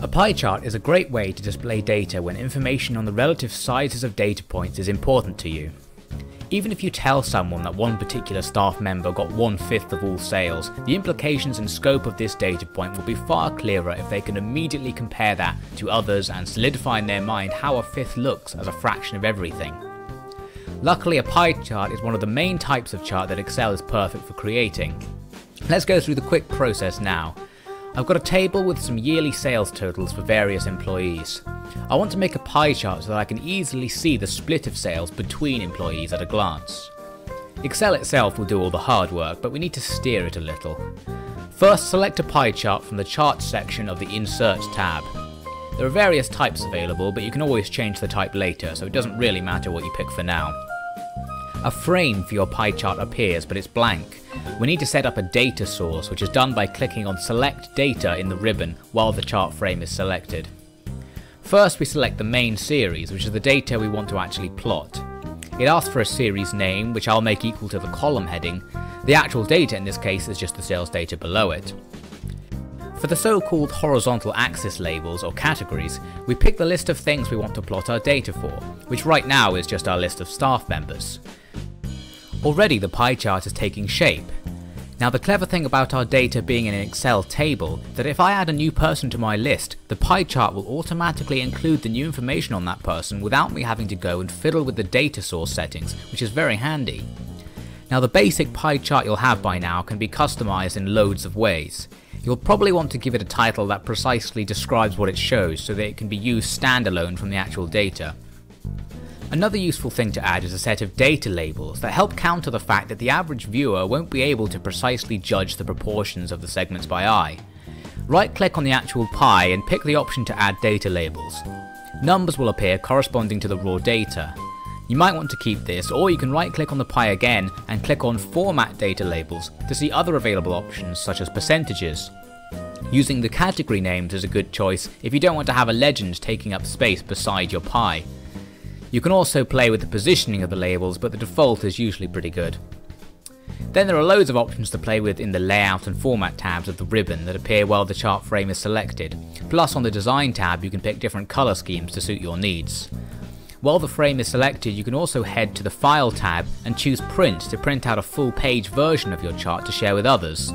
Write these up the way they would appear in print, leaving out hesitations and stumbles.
A pie chart is a great way to display data when information on the relative sizes of data points is important to you. Even if you tell someone that one particular staff member got 1/5 of all sales, the implications and scope of this data point will be far clearer if they can immediately compare that to others and solidify in their mind how a fifth looks as a fraction of everything. Luckily, a pie chart is one of the main types of chart that Excel is perfect for creating. Let's go through the quick process now. I've got a table with some yearly sales totals for various employees. I want to make a pie chart so that I can easily see the split of sales between employees at a glance. Excel itself will do all the hard work, but we need to steer it a little. First, select a pie chart from the Charts section of the Insert tab. There are various types available, but you can always change the type later, so it doesn't really matter what you pick for now. A frame for your pie chart appears, but it's blank. We need to set up a data source, which is done by clicking on Select Data in the ribbon while the chart frame is selected. First, we select the main series, which is the data we want to actually plot. It asks for a series name, which I'll make equal to the column heading. The actual data in this case is just the sales data below it. For the so-called horizontal axis labels or categories, we pick the list of things we want to plot our data for, which right now is just our list of staff members. Already the pie chart is taking shape. Now the clever thing about our data being in an Excel table, that if I add a new person to my list, the pie chart will automatically include the new information on that person without me having to go and fiddle with the data source settings, which is very handy. Now the basic pie chart you'll have by now can be customized in loads of ways. You'll probably want to give it a title that precisely describes what it shows so that it can be used standalone from the actual data. Another useful thing to add is a set of data labels that help counter the fact that the average viewer won't be able to precisely judge the proportions of the segments by eye. Right click on the actual pie and pick the option to add data labels. Numbers will appear corresponding to the raw data. You might want to keep this, or you can right click on the pie again and click on Format Data Labels to see other available options such as percentages. Using the category names is a good choice if you don't want to have a legend taking up space beside your pie. You can also play with the positioning of the labels, but the default is usually pretty good. Then there are loads of options to play with in the Layout and Format tabs of the ribbon that appear while the chart frame is selected. Plus on the Design tab you can pick different colour schemes to suit your needs. While the frame is selected, you can also head to the File tab and choose Print to print out a full page version of your chart to share with others.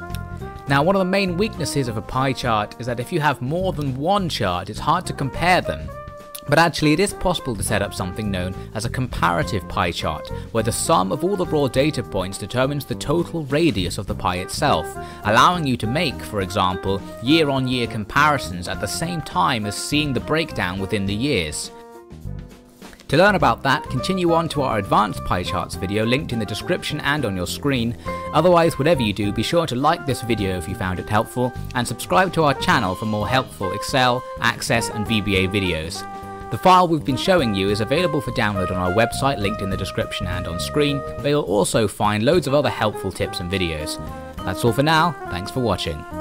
Now one of the main weaknesses of a pie chart is that if you have more than one chart it's hard to compare them. But actually it is possible to set up something known as a comparative pie chart, where the sum of all the raw data points determines the total radius of the pie itself, allowing you to make, for example, year-on-year comparisons at the same time as seeing the breakdown within the years. To learn about that, continue on to our advanced pie charts video linked in the description and on your screen. Otherwise, whatever you do, be sure to like this video if you found it helpful, and subscribe to our channel for more helpful Excel, Access and VBA videos. The file we've been showing you is available for download on our website linked in the description and on screen, where you'll also find loads of other helpful tips and videos. That's all for now, thanks for watching.